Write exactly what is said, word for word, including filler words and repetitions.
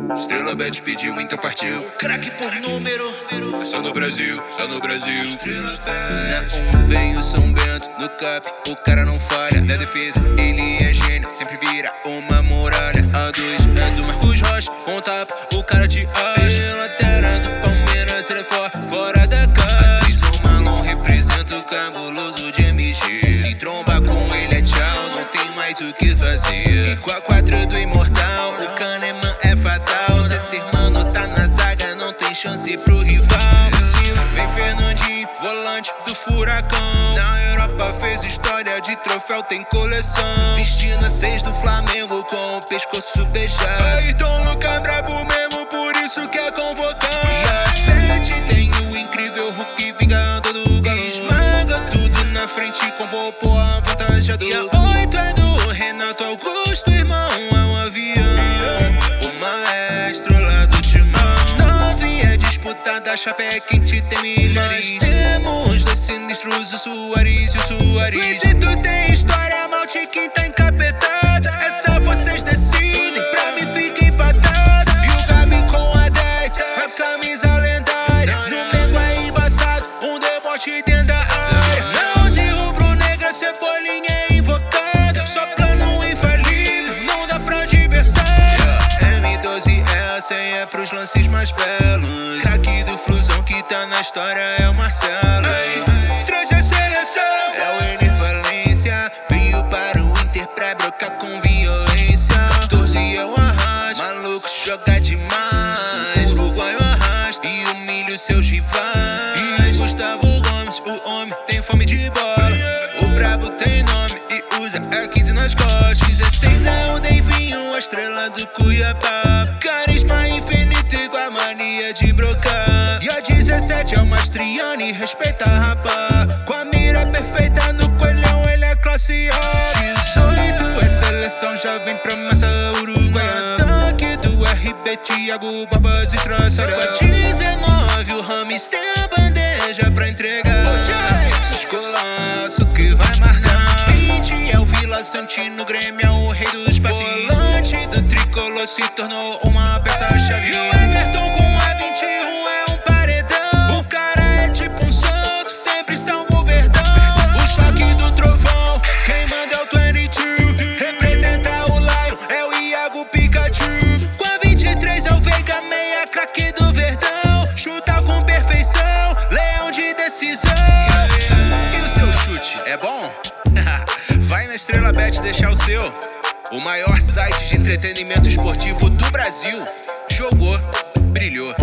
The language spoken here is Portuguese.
Estrela Bet pediu, então partiu. Craque por número. É só no Brasil, só no Brasil. Estrela Na Bet. um vem o São Bento, no cap o cara não falha. Na defesa ele é gênio, sempre vira uma muralha. A dois é do Marcos Rocha, com tapa o cara te acha. Lateral do Palmeiras, ele é fora, fora da caixa. A três o Malon representa o cabuloso de M G. Se tromba com ele é tchau, não tem mais o que fazer. E com a quatro do Imortal, o Kahneman é fatal. Se esse mano tá na zaga, não tem chance pro rival. Por cima vem Fernandinho, volante do Furacão. Na Europa fez história de troféu, tem coleção. Vestindo a seis do Flamengo com o pescoço beijado. Ayrton Lucas brabo mesmo, por isso que é convocado. E a sete tem o incrível Hulk vingando do galo. Esmaga tudo na frente com popô avantajado. E a oito é do Renato Augusto, irmão, é um avião. O maestro lá do timão. nove é disputada, a chapa é quente, tem milhares. Nós temos dois sinistros, o Suárez e o Suárez. Se tu tem história, malte quem tá encapetada. É só vocês decidem, pra mim fica empatada. E o Gabi com a dez, a camisa lendária. No Mengo é embaçado, um deboche dentro da área. Não de rubro-negra, Cebolinha é invocada. Só plano infalível, não dá pra adversário. M doze é a senha pros lances mais belos. Craque do Flusão que tá na história é o Marcelo. Traz a seleção, é o Ener Valência. Veio para o Inter pra brocar com violência. quatorze é o Arrasto, maluco joga demais. Fogo é o Arrasto e humilha os seus rivais. E Gustavo Gomes, o homem tem fome de bola. O brabo tem nome e usa a quinze nas costas. dezesseis é o Deivinho, a estrela do Cuiabá. Carisma infinito e com a mania de brocar. E a dezessete é o Mastriani, respeita a rapá. Com a mira perfeita no coelhão, ele é classe A. dezoito é seleção, já vem promessa uruguaia. Ataque do R B, Thiago Barba destraça. Com a dezenove o Rames tem a bandeja pra entregar. Golaço que vai marcar. vinte é o Vila Santino, Grêmio é o rei dos passes. Volante do tricolor se tornou uma peça-chave. E o Everton com a vinte e um é um paredão. O cara é tipo um santo, sempre salva o verdão. O choque do trovão, quem manda é o vinte e dois. Representa o Lion, é o Iago Pikachu. Com a vinte e três é o Veiga, meia craque do Verdão. Chuta com perfeição, leão de decisão. E o seu chute é bom? Vai na Estrela Bet deixar o seu. O maior site de entretenimento esportivo do Brasil. Jogou, brilhou.